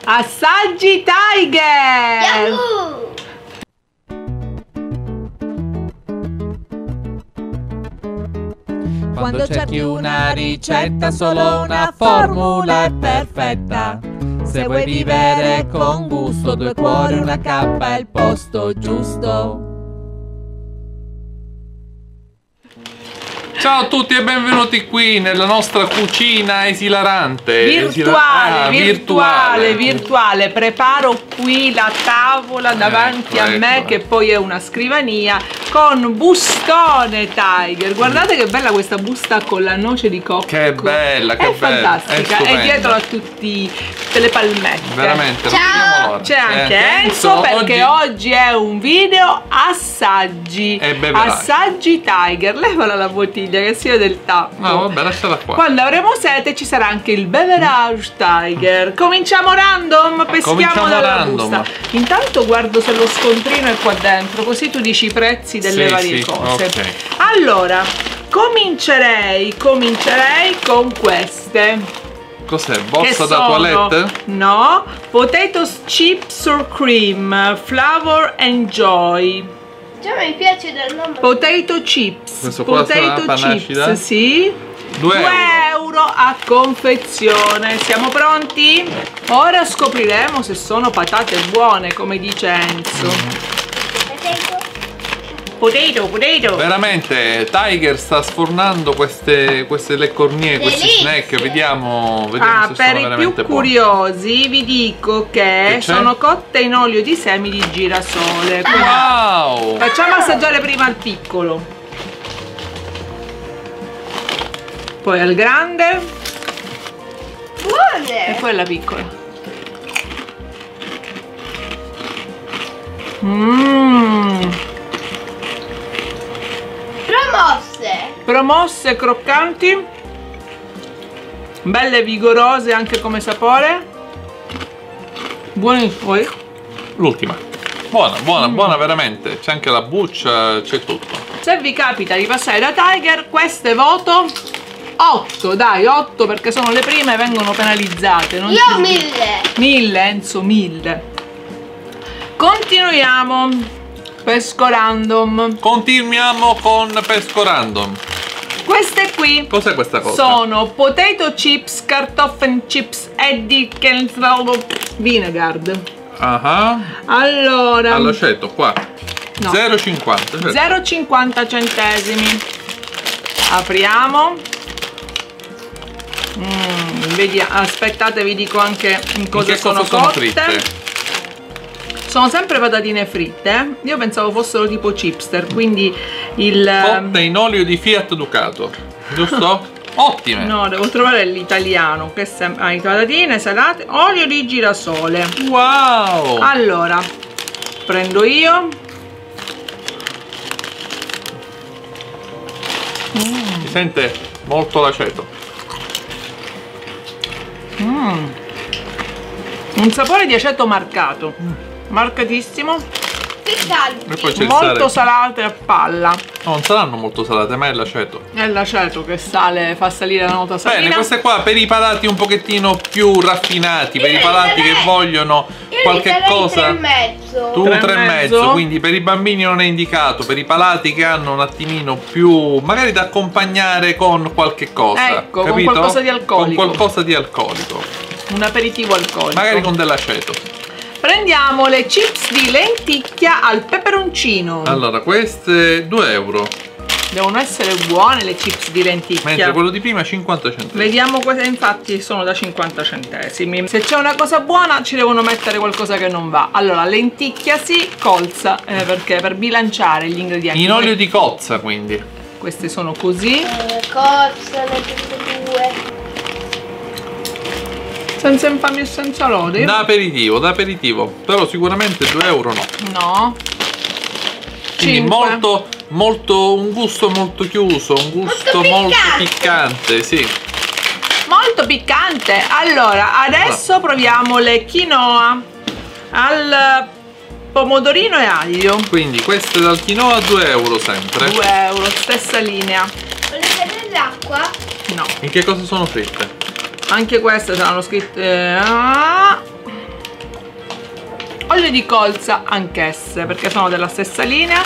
Assaggi Tiger! Yahoo! Quando cerchi una ricetta, solo una formula è perfetta. Se vuoi vivere con gusto, 2 cuori, una cappa è il posto giusto. Ciao a tutti e benvenuti qui nella nostra cucina esilarante. Virtuale. Preparo qui la tavola davanti a me, che poi è una scrivania, con bustone Tiger. Guardate che bella questa busta con la noce di cocco. Che bella, che è bella. Fantastica. E dietro a tutte le palmette. Veramente. Ciao. C'è anche Enzo, perché oggi è un video assaggi. E beverai. Assaggi Tiger. Levala la bottiglia che sia del tappo. No, vabbè, lasciala qua. Quando avremo sete ci sarà anche il beverage Tiger. Cominciamo random, peschiamo dalla busta. Intanto guardo se lo scontrino è qua dentro, così tu dici i prezzi delle varie cose. Okay. Allora, comincerei con queste. Cos'è? Borsa da toilette? No, potato chips sur cream, flavor and joy. Già mi piace del nome. Potato chips. Questo qua sarà panacida? Sì. 2 euro a confezione. Siamo pronti? Ora scopriremo se sono patate buone, come dice Enzo. Potato. Veramente Tiger sta sfornando queste le cornie, questi snack. Vediamo se sono per i veramente più buoni. curiosi vi dico che sono cotte in olio di semi di girasole. Wow! Facciamo assaggiare prima al piccolo, poi al grande Buone! e poi alla piccola. Promosse, croccanti, belle vigorose anche come sapore. Buoni poi. L'ultima. Buona veramente. C'è anche la buccia, c'è tutto. Se vi capita di passare da Tiger, queste voto 8, dai, 8 perché sono le prime e vengono penalizzate. Non Io 1000. 1000, Enzo, 1000. Continuiamo. Pesco random. Continuiamo con pesco random. Queste qui Cos'è questa cosa? sono potato chips, Kartoffeln chips e Vinegar. Allora, All'aceto qua. No. 0,50. 0,50 centesimi. Apriamo. Aspettate, vi dico anche in cosa sono cotte. fritte? Sono sempre patatine fritte. Io pensavo fossero tipo chipster, quindi Cotte in olio di Fiat Ducato, giusto? Ottime. No, devo trovare l'italiano, che sembra patatine salate, olio di girasole. Wow. Allora, prendo io. Si sente molto l'aceto. Un sapore di aceto marcato. Marcatissimo. Piccanti. E poi c'è il Molto sale. salate a palla. No, non saranno molto salate, ma è l'aceto. È l'aceto che sale, fa salire la nota salina. Bene, queste qua per i palati un pochettino più raffinati, per i palati che vogliono qualche cosa. 3,5. Tu 3,5. 3,5, quindi per i bambini non è indicato, per i palati che hanno un attimino più, magari da accompagnare con qualche cosa. Ecco, con capito? qualcosa di alcolico. Con qualcosa di alcolico. Un aperitivo alcolico. Magari con dell'aceto. Prendiamo le chips di lenticchia al peperoncino. Allora, queste 2 euro. Devono essere buone le chips di lenticchia. Mentre quello di prima 50 centesimi. Vediamo, infatti sono da 50 centesimi. Se c'è una cosa buona ci devono mettere qualcosa che non va. Allora, lenticchia sì, colza, perché per bilanciare gli ingredienti. In olio di cozza, quindi. Queste sono così. Cozzano tutte e due. Senza infamia e senza lode. Da aperitivo. Però sicuramente 2 euro no. No. Quindi 5. molto, un gusto molto chiuso, un gusto molto piccante, sì. Molto piccante. Allora, adesso proviamo le quinoa al pomodorino e aglio. Quindi queste dal quinoa 2 euro sempre. 2 euro, stessa linea. Volete dell'acqua? No, In che cosa sono fritte? anche queste saranno scritte olio di colza anch'esse, perché sono della stessa linea.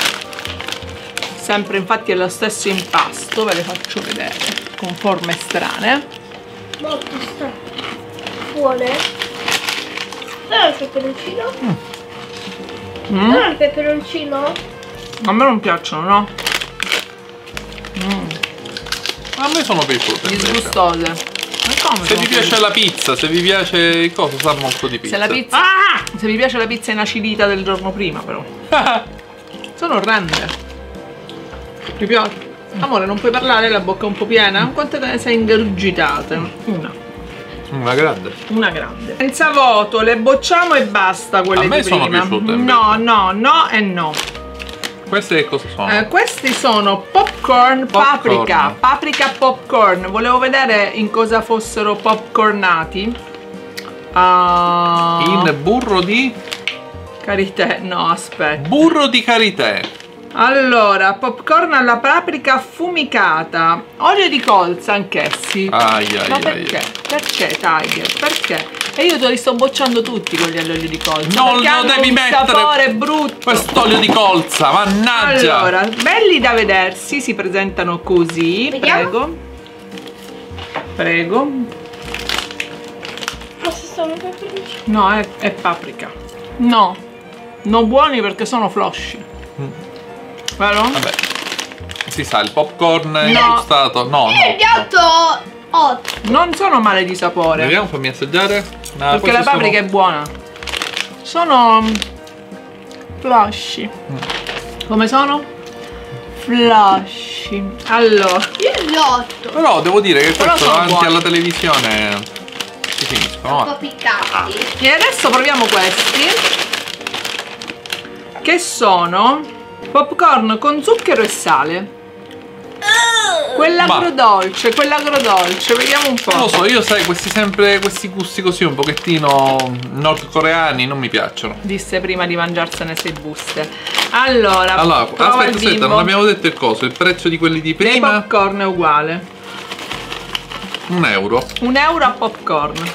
Sempre infatti è lo stesso impasto, ve le faccio vedere, con forme strane. Molto strano. Buone. Dove il peperoncino? Dove il peperoncino? A me non piacciono, no? A me sono piaciute. invece. Disgustose. Ma come Se sono vi piace la pizza, se vi piace il coso, sa molto di pizza. Se la pizza. Se vi piace la pizza inacidita del giorno prima, però. Sono orrende. Ti piace? Amore, non puoi parlare, la bocca è un po' piena? Quante te ne sei ingurgitate? Una grande. Una grande. Senza voto, le bocciamo e basta quelle A me di prima. sono piaciute, invece. No e no. Queste che cosa sono? Questi sono popcorn paprika. Paprika popcorn. Volevo vedere in cosa fossero popcornati. In burro di... Karité. No, aspetta. Burro di karité. Allora, popcorn alla paprika affumicata. Olio di colza anch'essi. Ma perché? Perché, Tiger? Perché? E io te li sto bocciando tutti quelli all'olio di colza. Non perché lo hanno devi un mettere sapore brutto. quest'olio di colza, mannaggia. Allora, belli da vedersi, si presentano così. Vediamo. Prego. Ma se sono peperoncino? No, è paprika. No, non buoni perché sono flosci. Vero? Vabbè, si sa, il popcorn è No. gustato. No, Il piatto 8. Non sono male di sapore. Vediamo, fammi assaggiare. No, Perché la paprika è buona. Sono flosci. Come sono? Flosci. Allora, Io gli 8. Però devo dire che Però questo sono davanti buoni. alla televisione si finiscono. Un va. po' piccanti. e adesso proviamo questi. Che sono popcorn con zucchero e sale. Quell'agrodolce, vediamo un po'. Non lo so, io sai, questi gusti così un pochettino nordcoreani non mi piacciono. Disse prima di mangiarsene 6 buste. Allora prova il aspetta, bimbo. non abbiamo detto il coso. Il prezzo di quelli di Dei prima, popcorn è uguale. €1. €1 a popcorn.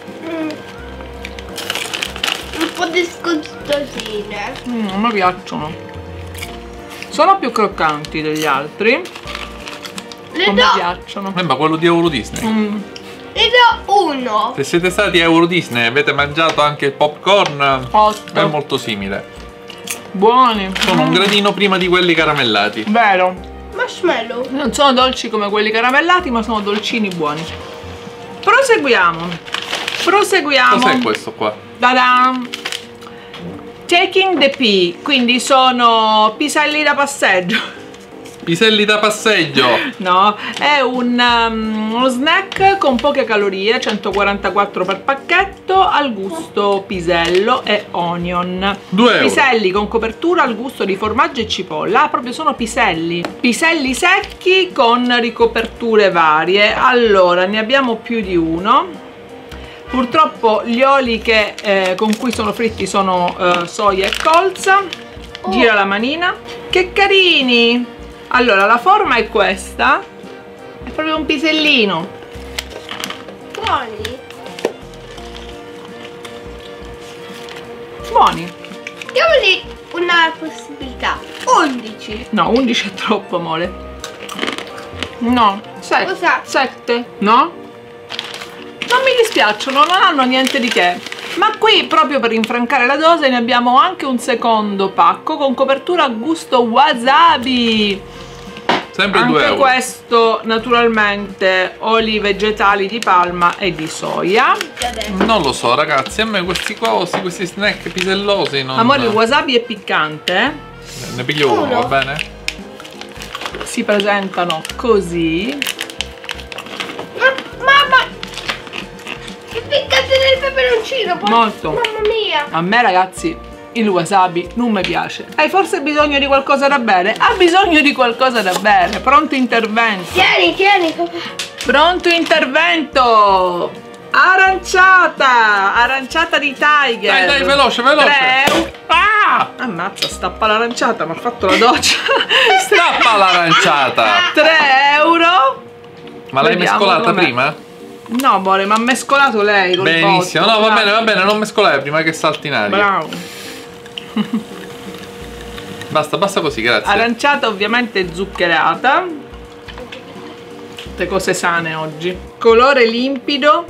Un po' disgustosine. A me piacciono. Sono più croccanti degli altri. Le Non mi do, piacciono. Ma quello di Euro Disney. le do 1. Se siete stati a Euro Disney e avete mangiato anche il popcorn, è 8. molto simile. Buoni. Sono un gradino prima di quelli caramellati. Vero. Marshmallow. Non sono dolci come quelli caramellati, ma sono dolcini buoni. Proseguiamo. Cos'è questo qua? Ta-dam! Taking the pea, quindi sono piselli da passeggio. Piselli da passeggio. No, è uno snack con poche calorie, 144 per pacchetto, al gusto pisello e onion. €2. Piselli con copertura al gusto di formaggio e cipolla. Proprio sono piselli. Piselli secchi con ricoperture varie. Allora, ne abbiamo più di uno. Purtroppo gli oli con cui sono fritti sono soia e colza. Gira la manina. Che carini! Allora, la forma è questa. È proprio un pisellino. Buoni. Buoni. Diamogli una possibilità. 11. No, 11 è troppo, amore. No, 7. Cosa? 7. No? Non mi dispiacciono, non hanno niente di che. Ma qui, proprio per rinfrancare la dose, ne abbiamo anche un secondo pacco con copertura a gusto wasabi. Sempre Anche €2. questo, naturalmente, oli vegetali di palma e di soia. Non lo so, ragazzi, a me questi cosi, questi snack pisellosi non... Amore, il wasabi è piccante. Ne piglio uno, va bene? Si presentano così. Mamma! Che piccante del peperoncino. Molto. Mamma mia. A me, ragazzi, il wasabi non mi piace. Hai forse bisogno di qualcosa da bere? Ha bisogno di qualcosa da bere. Pronto intervento. Tieni, papà. Pronto intervento. Aranciata di Tiger. Dai, veloce. 3 Ah! Ammazza, stappa l'aranciata, mi ha fatto la doccia. Strappa l'aranciata! €3. Ma l'hai Vediamo mescolata com'è. prima? No, amore, ma ha mescolato lei col Benissimo, botto. no, va bene, non mescolare prima che salti in aria. Bravo. Basta così, grazie. Aranciata ovviamente zuccherata. Tutte cose sane oggi. Colore limpido.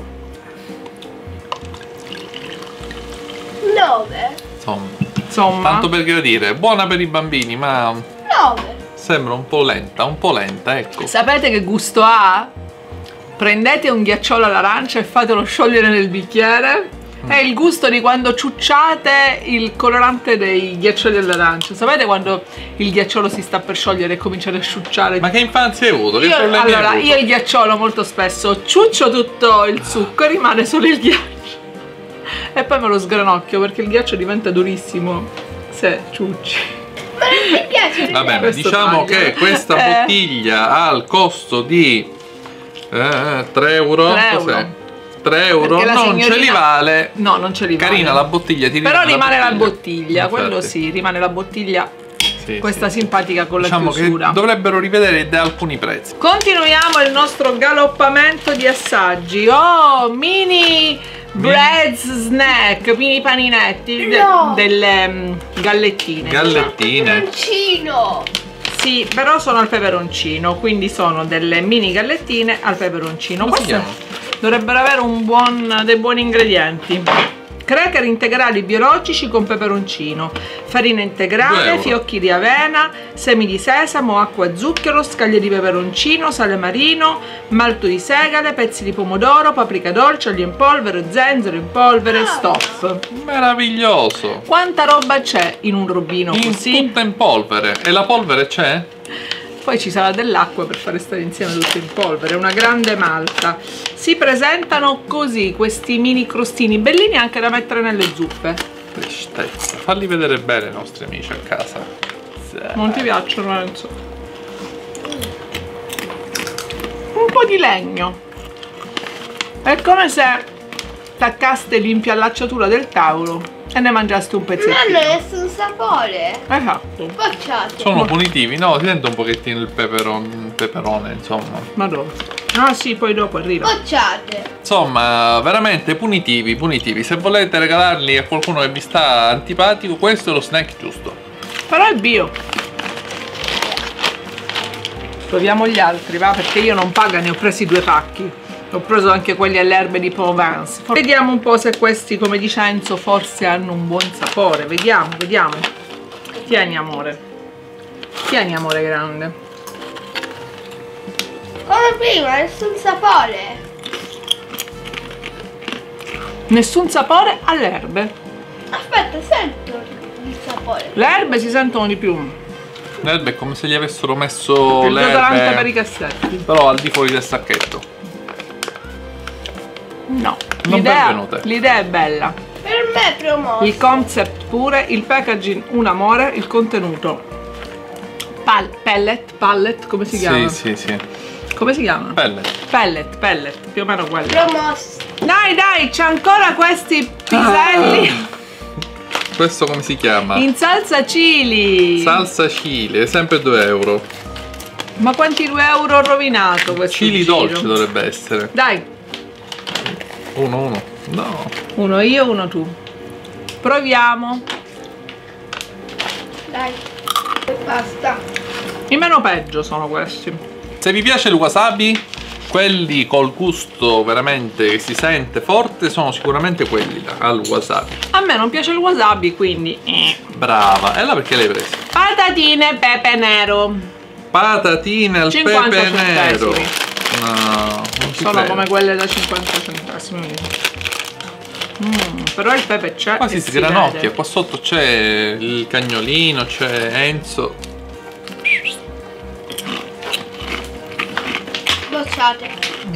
9. Insomma. Tanto per gradire, buona per i bambini, ma 9. sembra un po' lenta, ecco. Sapete che gusto ha? Prendete un ghiacciolo all'arancia e fatelo sciogliere nel bicchiere. È il gusto di quando ciucciate il colorante dei ghiaccioli all'arancia. Sapete quando il ghiacciolo si sta per sciogliere e cominciate a sciucciare? Ma che infanzia hai avuto? Che problemi hai Allora, avuto? io il ghiacciolo molto spesso ciuccio tutto il succo e rimane solo il ghiaccio. E poi me lo sgranocchio perché il ghiaccio diventa durissimo se ciucci. Ma non mi piace. Va bene, Questo diciamo taglio. che questa bottiglia ha il costo di 3 euro. 3 Cos'è? euro. 3 euro, Perché la non ce li signorina- vale. No, non ce li vale. Carina la bottiglia, ti Però rimane la bottiglia, Infatti. quello sì, rimane la bottiglia, Sì, questa sì. simpatica con Diciamo la chiusura. che dovrebbero rivedere alcuni prezzi. Continuiamo il nostro galoppamento di assaggi. Oh, mini breads snack, mini paninetti, No. delle gallettine. Gallettine. Peperoncino. Sì, però sono al peperoncino, quindi sono delle mini gallettine al peperoncino. Come si Queste chiamano? dovrebbero avere dei buoni ingredienti. Cracker integrali biologici con peperoncino, farina 2 integrale, euro. fiocchi di avena, semi di sesamo, acqua, zucchero, scaglie di peperoncino, sale marino, malto di segale, pezzi di pomodoro, paprika dolce, olio in polvere, zenzero in polvere, stop. Meraviglioso. Quanta roba c'è in un robino così? Tutta in polvere. E la polvere c'è? Poi ci sarà dell'acqua per fare stare insieme tutto in polvere, una grande malta. Si presentano così questi mini crostini, bellini anche da mettere nelle zuppe. Tristezza. Falli vedere bene i nostri amici a casa. Non ti piacciono, Enzo? Un po' di legno. È come se attaccaste l'impiallacciatura del tavolo e ne mangiaste un Non pezzettino. hanno nessun sapore. Esatto. Bocciate. Sono punitivi, no? Si sente un pochettino il peperone, insomma. Madonna. Ah sì, poi dopo arriva. Bocciate. Insomma, veramente punitivi. Se volete regalarli a qualcuno che vi sta antipatico, questo è lo snack giusto. Però è bio. Proviamo gli altri, va? Perché io non paga, ne ho presi 2 pacchi. Ho preso anche quelli alle erbe di Provence. Vediamo un po' se questi, come dice Enzo, forse hanno un buon sapore. Vediamo. Tieni, amore. Tieni, amore grande. Come prima, nessun sapore. Nessun sapore alle erbe. Aspetta, sento il sapore. Le erbe si sentono di più. L'erba è come se gli avessero messo Il deodorante per i l'erba, cassetti. però al di fuori del sacchetto. No. Non benvenute. L'idea è bella. Per me è promosso. Il concept pure, il packaging un amore, il contenuto. Pallet, come si chiama? Sì. Come si chiama? Pellet. Più o meno quello. Promosso. Dai, c'è ancora questi piselli Questo come si chiama? in salsa chili. Salsa chili, è sempre 2 euro. Ma quanti 2 euro ho rovinato questo Chili giro? dolce dovrebbe essere. Dai, 1. No. uno io, uno tu. Proviamo. Dai. E basta. I meno peggio sono questi. Se vi piace il wasabi, quelli col gusto veramente che si sente forte sono sicuramente quelli là, al wasabi. A me non piace il wasabi, quindi Brava. E allora perché l'hai presa? patatine pepe nero. Patatine al 50 pepe nero. centesimi. No, non ci Sono credo. come quelle da 50 centesimi. Però il pepe c'è. Quasi e si vede. granocchia, qua sotto c'è il cagnolino, c'è Enzo. Bocciate.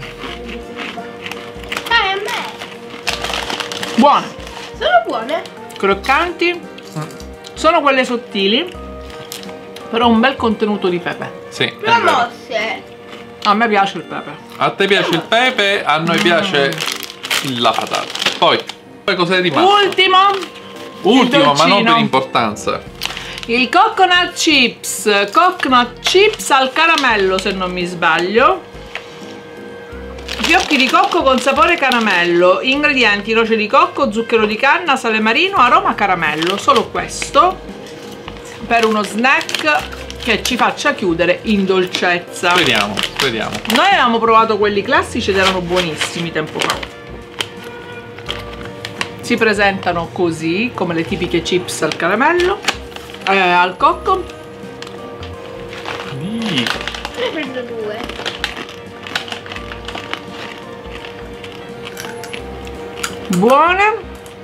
Dai, a me. Buone, Sono buone. croccanti. Sono quelle sottili, però un bel contenuto di pepe. Sì, è vero. Promosse. A me piace il pepe. A te piace il pepe, a noi piace la patata. Poi cos'è rimasto? Ultimo, Ma non per dolcino. importanza. il coconut chips al caramello, se non mi sbaglio. Fiocchi di cocco con sapore caramello. Ingredienti: noce di cocco, zucchero di canna, sale marino, aroma caramello. Solo questo per uno snack che ci faccia chiudere in dolcezza. Speriamo, speriamo. Noi avevamo provato quelli classici ed erano buonissimi tempo fa. Si presentano così, come le tipiche chips al caramello, al cocco. Ne prendo 2. Buone,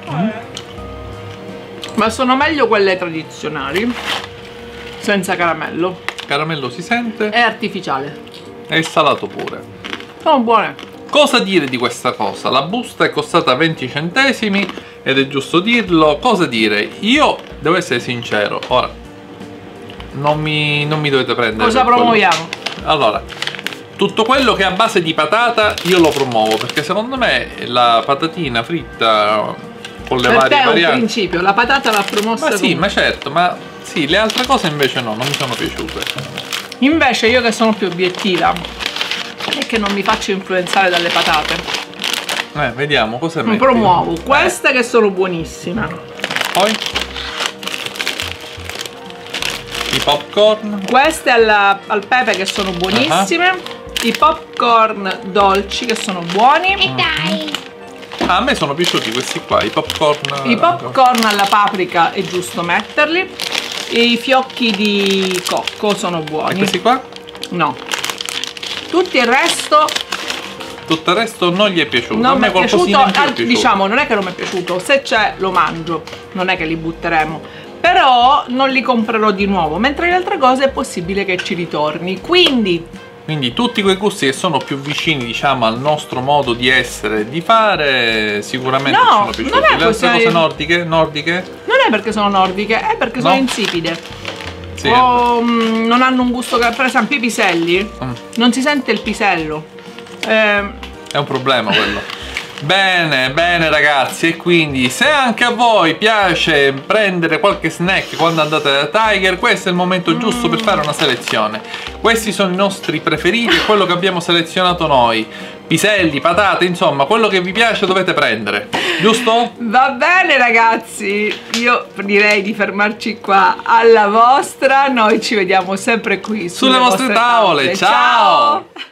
ma sono meglio quelle tradizionali, senza caramello. Caramello si sente. È artificiale. E salato pure. Sono buone. Cosa dire di questa cosa? La busta è costata 20 centesimi ed è giusto dirlo. Cosa dire? Io devo essere sincero. Ora, non mi dovete prendere. Cosa promuoviamo? Allora, tutto quello che è a base di patata io lo promuovo, perché secondo me la patatina fritta con le Per varie te è un varianti. principio, la patata va promossa. Ma sì, comunque. ma certo, ma sì, le altre cose invece no, non mi sono piaciute. Invece io che sono più obiettiva e che non mi faccio influenzare dalle patate, Vediamo cosa metti. promuovo queste che sono buonissime. Poi i popcorn. Queste al pepe che sono buonissime. I popcorn dolci che sono buoni. E dai. Ah, a me sono piaciuti questi qua, i popcorn. I popcorn alla paprika è giusto metterli. E i fiocchi di cocco sono E buoni. questi qua? No. Tutto il resto Tutto il resto non gli è piaciuto. A non mi me è qualcosina piaciuto. in più è piaciuto. Diciamo, non è che non mi è piaciuto. Se c'è lo mangio. Non è che li butteremo. Però non li comprerò di nuovo. Mentre le altre cose è possibile che ci ritorni. Quindi tutti quei gusti che sono più vicini, diciamo, al nostro modo di essere e di fare, sicuramente No, ci sono piaciuti. non è Le altre così. cose nordiche? non è perché sono nordiche, è perché sono No. insipide. Sì. O non hanno un gusto che, per esempio, i piselli. Non si sente il pisello. È un problema quello. Bene, bene ragazzi, e quindi se anche a voi piace prendere qualche snack quando andate da Tiger, questo è il momento giusto per fare una selezione. Questi sono i nostri preferiti, è quello che abbiamo selezionato noi. Piselli, patate, insomma, quello che vi piace dovete prendere, giusto? Va bene ragazzi, io direi di fermarci qua alla vostra. Noi ci vediamo sempre qui Sulle vostre tavole. Ciao!